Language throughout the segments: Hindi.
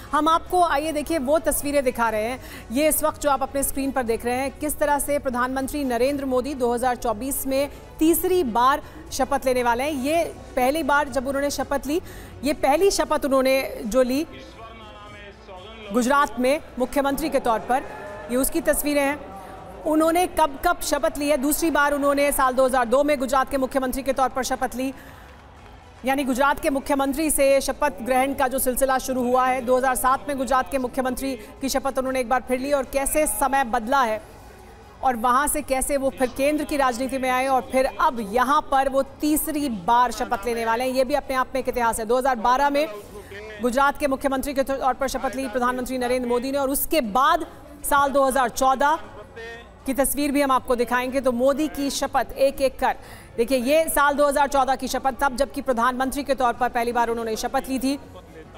हम आपको आइए देखिए वो तस्वीरें दिखा रहे हैं। ये इस वक्त जो आप अपने स्क्रीन पर देख रहे हैं, किस तरह से प्रधानमंत्री नरेंद्र मोदी 2024 में तीसरी बार शपथ लेने वाले हैं। ये पहली बार जब उन्होंने शपथ ली, ये पहली शपथ उन्होंने जो ली गुजरात में मुख्यमंत्री के तौर पर, ये उसकी तस्वीरें हैं। उन्होंने कब कब शपथ ली है? दूसरी बार उन्होंने साल 2002 में गुजरात के मुख्यमंत्री के तौर पर शपथ ली, यानी गुजरात के मुख्यमंत्री से शपथ ग्रहण का जो सिलसिला शुरू हुआ है। 2007 में गुजरात के मुख्यमंत्री की शपथ उन्होंने एक बार फिर ली, और कैसे समय बदला है और वहां से कैसे वो फिर केंद्र की राजनीति में आए, और फिर अब यहां पर वो तीसरी बार शपथ लेने वाले हैं। ये भी अपने आप में एक इतिहास है। 2012 में गुजरात के मुख्यमंत्री के तौर पर शपथ ली प्रधानमंत्री नरेंद्र मोदी ने, और उसके बाद साल 2014 की तस्वीर भी हम आपको दिखाएंगे। तो मोदी की शपथ एक एक कर देखिए, ये साल 2014 की शपथ, तब जबकि प्रधानमंत्री के तौर पर पहली बार उन्होंने शपथ ली थी।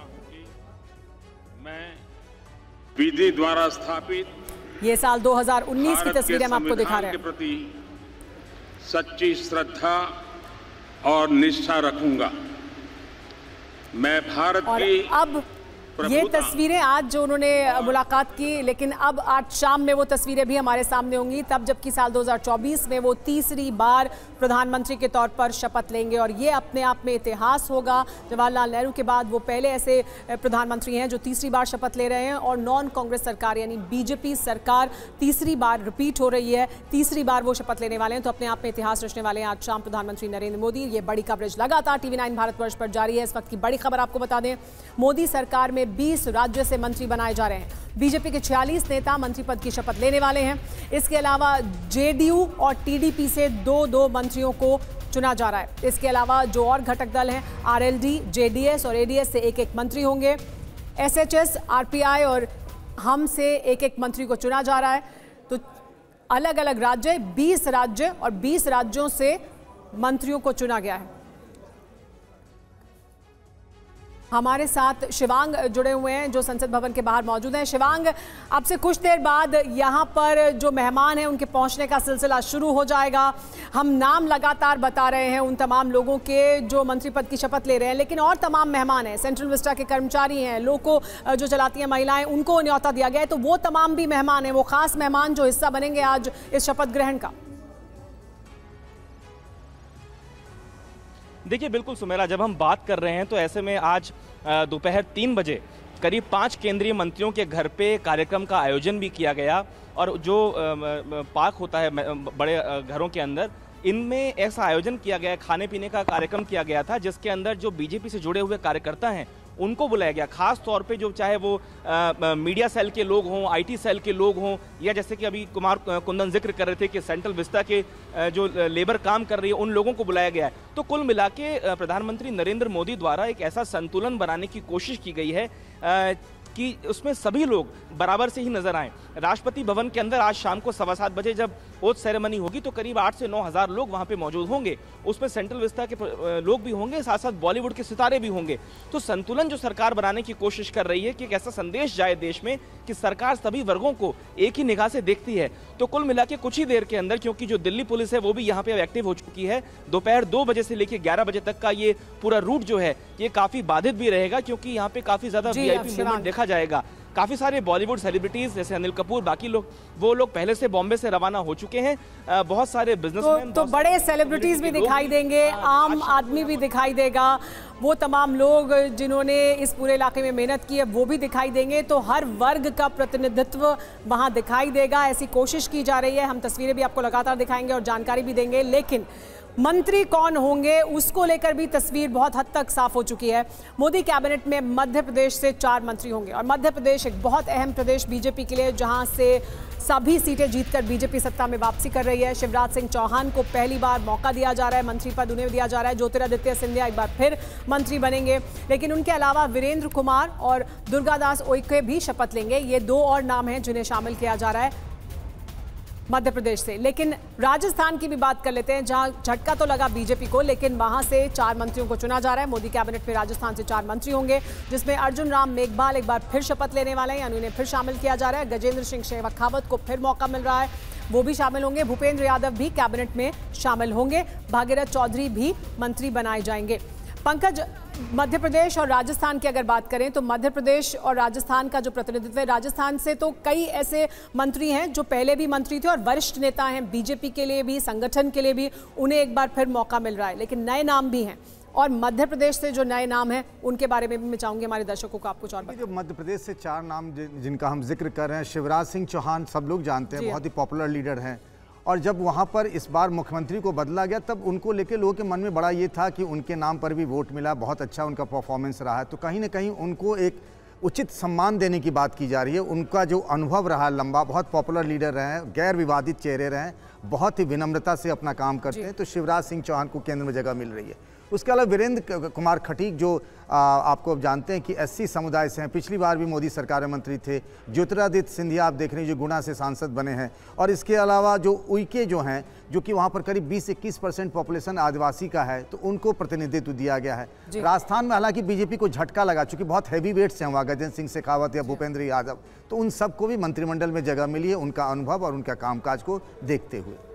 मैं विधि द्वारा स्थापित ये साल 2019 की तस्वीर हम आपको दिखा रहे हैं। के प्रति सच्ची श्रद्धा और निष्ठा रखूंगा। मैं भारत की अब ये तस्वीरें आज जो उन्होंने मुलाकात की, लेकिन अब आज शाम में वो तस्वीरें भी हमारे सामने होंगी, तब जबकि साल 2024 में वो तीसरी बार प्रधानमंत्री के तौर पर शपथ लेंगे। और ये अपने आप में इतिहास होगा। जवाहरलाल नेहरू के बाद वो पहले ऐसे प्रधानमंत्री हैं जो तीसरी बार शपथ ले रहे हैं, और नॉन कांग्रेस सरकार यानी बीजेपी सरकार तीसरी बार रिपीट हो रही है, तीसरी बार वो शपथ लेने वाले हैं। तो अपने आप में इतिहास रचने वाले हैं आज शाम प्रधानमंत्री नरेंद्र मोदी। ये बड़ी कवरेज लगातार TV9 भारतवर्ष पर जारी है। इस वक्त की बड़ी खबर आपको बता दें, मोदी सरकार में 20 राज्य से मंत्री बनाए जा रहे हैं। बीजेपी के 46 नेता मंत्री पद की शपथ लेने वाले हैं। इसके अलावा जेडीयू और टीडीपी से 2-2 मंत्रियों को चुना जा रहा है। इसके अलावा जो और घटक दल हैं, आरएलडी, जेडीएस और एडीएस से एक एक मंत्री होंगे। एसएचएस, आरपीआई और हम से एक एक मंत्री को चुना जा रहा है। तो अलग अलग राज्य, 20 राज्य और 20 राज्यों से मंत्रियों को चुना गया है। हमारे साथ शिवांग जुड़े हुए हैं जो संसद भवन के बाहर मौजूद हैं। शिवांग, आपसे कुछ देर बाद यहाँ पर जो मेहमान हैं उनके पहुँचने का सिलसिला शुरू हो जाएगा। हम नाम लगातार बता रहे हैं उन तमाम लोगों के जो मंत्री पद की शपथ ले रहे हैं, लेकिन और तमाम मेहमान हैं, सेंट्रल विस्टा के कर्मचारी हैं, लोको जो चलाती हैं महिलाएं, उनको न्योता दिया गया है। तो वो तमाम भी मेहमान हैं, वो खास मेहमान जो हिस्सा बनेंगे आज इस शपथ ग्रहण का। देखिए बिल्कुल सुमेरा, जब हम बात कर रहे हैं तो ऐसे में आज दोपहर 3 बजे करीब 5 केंद्रीय मंत्रियों के घर पे कार्यक्रम का आयोजन भी किया गया। और जो पार्क होता है बड़े घरों के अंदर, इनमें ऐसा आयोजन किया गया, खाने पीने का कार्यक्रम किया गया था, जिसके अंदर जो बीजेपी से जुड़े हुए कार्यकर्ता हैं उनको बुलाया गया। खास तौर पे जो चाहे वो मीडिया सेल के लोग हों, आईटी सेल के लोग हों, या जैसे कि अभी कुमार कुंदन जिक्र कर रहे थे कि सेंट्रल विस्टा के जो लेबर काम कर रही है उन लोगों को बुलाया गया है। तो कुल मिला के प्रधानमंत्री नरेंद्र मोदी द्वारा एक ऐसा संतुलन बनाने की कोशिश की गई है कि उसमें सभी लोग बराबर से ही नजर आएं। राष्ट्रपति भवन के अंदर आज शाम को 7:15 बजे जब ओथ सेरेमनी होगी तो करीब 8 से 9 हज़ार लोग वहां पे मौजूद होंगे। उसमें सेंट्रल विस्टा के लोग भी होंगे, साथ साथ बॉलीवुड के सितारे भी होंगे। तो संतुलन जो सरकार बनाने की कोशिश कर रही है कि एक ऐसा संदेश जाए देश में कि सरकार सभी वर्गों को एक ही निगाह से देखती है। तो कुल मिला के कुछ ही देर के अंदर, क्योंकि जो दिल्ली पुलिस है वो भी यहाँ पे एक्टिव हो चुकी है, दोपहर 2 बजे से लेकर 11 बजे तक का ये पूरा रूट जो है ये काफी बाधित भी रहेगा, क्योंकि यहाँ पे काफी ज्यादा वीआईपी मूवमेंट देखा जाएगा। काफी सारे बॉलीवुड सेलिब्रिटीज जैसे अनिल कपूर, बाकी लोग, वो लोग पहले से बॉम्बे से रवाना हो चुके हैं। बहुत सारे बिजनेसमैन तो बड़े सेलिब्रिटीज भी दिखाई देंगे, आम आदमी भी दिखाई देगा, वो तमाम लोग जिन्होंने इस पूरे इलाके में मेहनत की है वो भी दिखाई देंगे। तो हर वर्ग का प्रतिनिधित्व वहां दिखाई देगा, ऐसी कोशिश की जा रही है। हम तस्वीरें भी आपको लगातार दिखाएंगे और जानकारी भी देंगे, लेकिन मंत्री कौन होंगे उसको लेकर भी तस्वीर बहुत हद तक साफ हो चुकी है। मोदी कैबिनेट में मध्य प्रदेश से 4 मंत्री होंगे, और मध्य प्रदेश एक बहुत अहम प्रदेश बीजेपी के लिए, जहां से सभी सीटें जीतकर बीजेपी सत्ता में वापसी कर रही है। शिवराज सिंह चौहान को पहली बार मौका दिया जा रहा है, मंत्री पद उन्हें दिया जा रहा है। ज्योतिरादित्य सिंधिया एक बार फिर मंत्री बनेंगे, लेकिन उनके अलावा वीरेंद्र कुमार और दुर्गादास उइके भी शपथ लेंगे। ये 2 और नाम हैं जिन्हें शामिल किया जा रहा है मध्य प्रदेश से। लेकिन राजस्थान की भी बात कर लेते हैं, जहां झटका तो लगा बीजेपी को, लेकिन वहां से 4 मंत्रियों को चुना जा रहा है। मोदी कैबिनेट में राजस्थान से 4 मंत्री होंगे, जिसमें अर्जुन राम मेघवाल एक बार फिर शपथ लेने वाले हैं, यानी उन्हें फिर शामिल किया जा रहा है। गजेंद्र सिंह शेखावत को फिर मौका मिल रहा है, वो भी शामिल होंगे। भूपेंद्र यादव भी कैबिनेट में शामिल होंगे। भागीरथ चौधरी भी मंत्री बनाए जाएंगे। पंकज, मध्य प्रदेश और राजस्थान की अगर बात करें तो मध्य प्रदेश और राजस्थान का जो प्रतिनिधित्व है, राजस्थान से तो कई ऐसे मंत्री हैं जो पहले भी मंत्री थे और वरिष्ठ नेता हैं, बीजेपी के लिए भी, संगठन के लिए भी उन्हें एक बार फिर मौका मिल रहा है, लेकिन नए नाम भी हैं। और मध्य प्रदेश से जो नए नाम हैं उनके बारे में भी मैं चाहूंगी हमारे दर्शकों को आप कुछ और बताएं। जो मध्य प्रदेश से 4 नाम जिनका हम जिक्र कर रहे हैं, शिवराज सिंह चौहान सब लोग जानते हैं, बहुत ही पॉपुलर लीडर हैं। और जब वहाँ पर इस बार मुख्यमंत्री को बदला गया तब उनको लेके लोगों के मन में बड़ा ये था कि उनके नाम पर भी वोट मिला, बहुत अच्छा उनका परफॉर्मेंस रहा है, तो कहीं ना कहीं उनको एक उचित सम्मान देने की बात की जा रही है। उनका जो अनुभव रहा लंबा, बहुत पॉपुलर लीडर रहे हैं, गैर विवादित चेहरे रहे हैं, बहुत ही विनम्रता से अपना काम करते हैं, तो शिवराज सिंह चौहान को केंद्र में जगह मिल रही है। उसके अलावा वीरेंद्र कुमार खटीक जो आपको जानते हैं कि एससी समुदाय से हैं, पिछली बार भी मोदी सरकार में मंत्री थे। ज्योतिरादित्य सिंधिया आप देख रहे हैं जो गुना से सांसद बने हैं। और इसके अलावा जो उइके जो हैं, जो कि वहाँ पर करीब 20-21% पॉपुलेशन आदिवासी का है, तो उनको प्रतिनिधित्व दिया गया है। राजस्थान में हालांकि बीजेपी को झटका लगा, चूंकि बहुत हैवी वेट्स हैं वहाँ, गजेंद्र सिंह शेखावत या भूपेंद्र यादव, तो उन सबको भी मंत्रिमंडल में जगह मिली है उनका अनुभव और उनका कामकाज को देखते हुए।